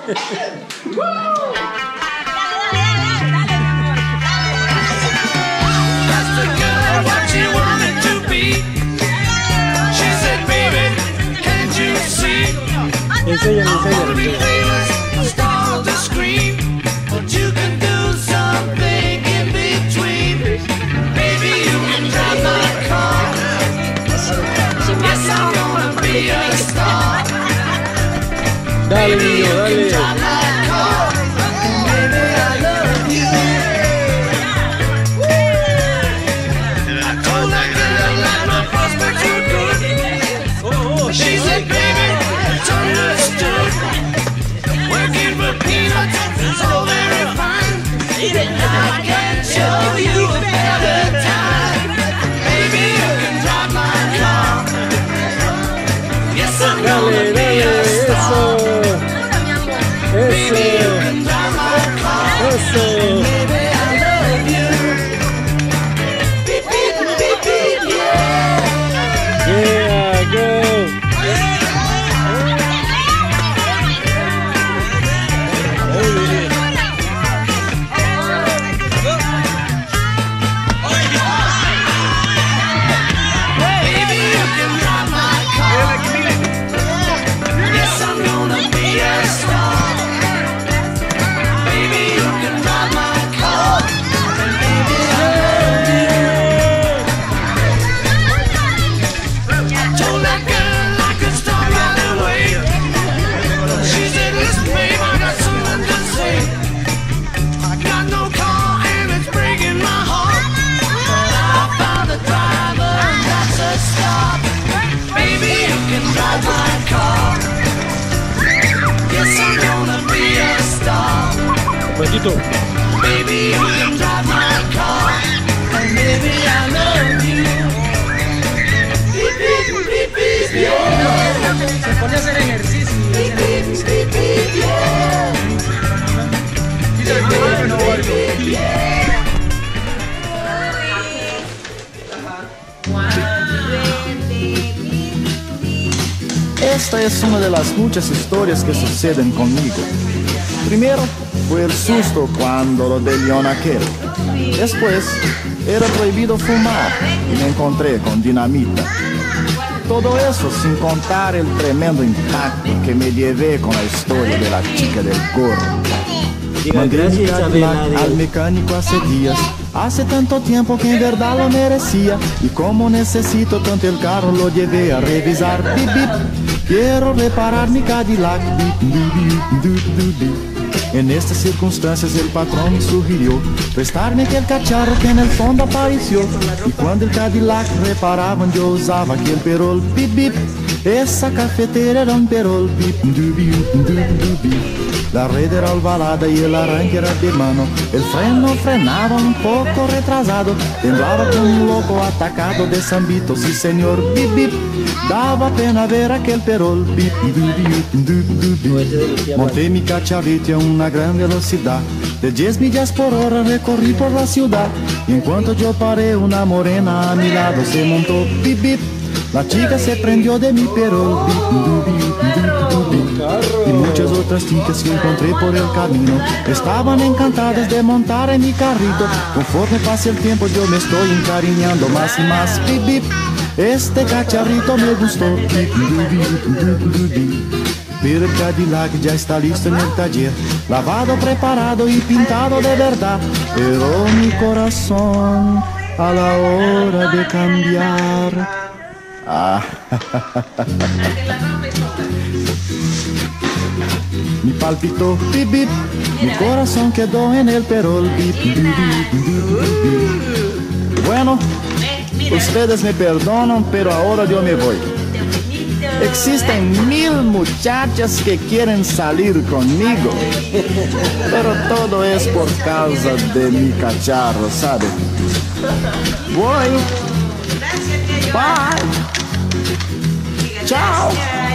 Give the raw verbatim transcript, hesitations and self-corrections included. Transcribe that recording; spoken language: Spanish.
Enséñale, enséñale. Dale, niño, dale. She said, baby, it's understood. Working for peanuts is all very fine. And I can show you a better time. Baby, you can drive my car. Yes, I'm gonna be a star. Baby, you can drive my car. Baby, I love you. Beep, beep, beep, beep, yeah. Yeah, go. Patito. Baby, you can drive my car. And baby, I love you. Beep, beep, beep, beep, yeah. Se pone a hacer ejercicio. Beep, beep, beep, beep, yeah. Beep, beep, yeah. Esta es una de las muchas historias que suceden conmigo. Primero fue el susto cuando lo de León aquel. Después era prohibido fumar y me encontré con dinamita. Todo eso sin contar el tremendo impacto que me llevé con la historia de la chica del gorro. Mandé mi Cadillac al mecánico hace días. Hace tanto tiempo que en verdad lo merecía. Y como necesito tanto el carro, lo llevé a revisar. Bip, bip. Quiero reparar mi Cadillac. Bip, bip, bip, bip, bip, bip. En estas circunstancias el patrón me sugirió prestarme aquel cacharro que en el fondo apareció. Y cuando el Cadillac reparaban yo usaba aquel perol. Bip, bip. Esa cafetera era un perol. Bip, bip, bip, bip, bip. La red era ovalada y el arranque era de mano. El freno frenaba un poco retrasado. Temblaba como un loco atacado de Sambito, sí señor. Bip, bip. Daba pena ver aquel perol. Bip, bip, bip, bip, bip, bip. Monté mi cacharrito a una gran velocidad. De diez millas por hora recorrí por la ciudad. Y en cuanto yo paré, una morena a mi lado se montó. Bip, bip. La chica se prendió de mi perol. Bip, bip, bip, bip, bip. Y muchas otras chicas que encontré por el camino estaban encantadas de montar en mi carrito. Conforme pase el tiempo yo me estoy encariñando más y más. Bip, bip. Este cacharrito me gustó. Bip, bip, bip, bip, bip. Pero el Cadillac ya está listo en el taller, lavado, preparado y pintado de verdad. Pero mi corazón a la hora de cambiar, ah, mi palpitó, bip, bip. Mi corazón quedó en el perol. Bip, bip, bip, bip, bip. Bueno, ustedes me perdonan, pero ahora yo me voy. Existen mil muchachas que quieren salir conmigo, pero todo es por causa de mi cacharro, ¿sabe? Voy. Bye. Chao.